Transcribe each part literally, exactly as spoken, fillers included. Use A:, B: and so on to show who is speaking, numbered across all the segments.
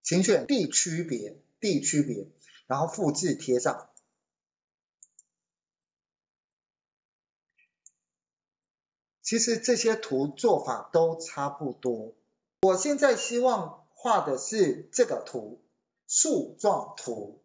A: 请选地区别，地区别，然后复制贴上。其实这些图做法都差不多。我现在希望画的是这个图，树状图。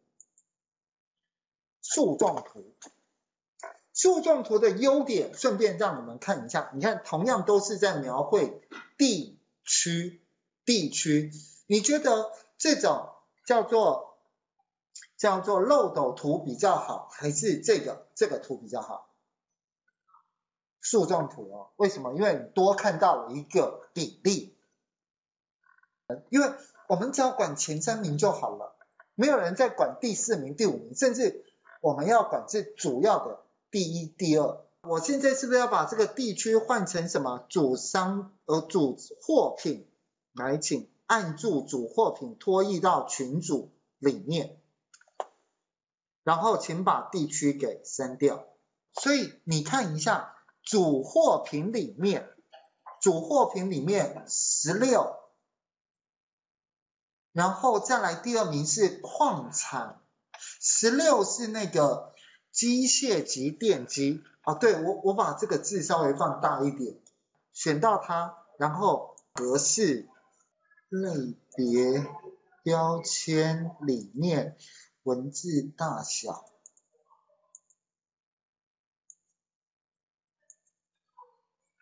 A: 树状图，树状图的优点，顺便让你们看一下。你看，同样都是在描绘地区，地区。你觉得这种叫做叫做漏斗图比较好，还是这个这个图比较好？树状图哦，为什么？因为你多看到了一个比例，因为我们只要管前三名就好了，没有人在管第四名、第五名，甚至我们要管是主要的第一、第二。我现在是不是要把这个地区换成什么主商呃主货品？来，请按住主货品拖移到群组里面，然后请把地区给删掉。所以你看一下。主货品里面，主货品里面十六，然后再来第二名是矿产，十六是那个机械及电机。哦，对，我我把这个字稍微放大一点，选到它，然后格式类别标签里面文字大小。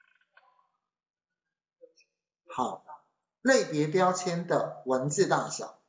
A: 好，类别标签的文字大小，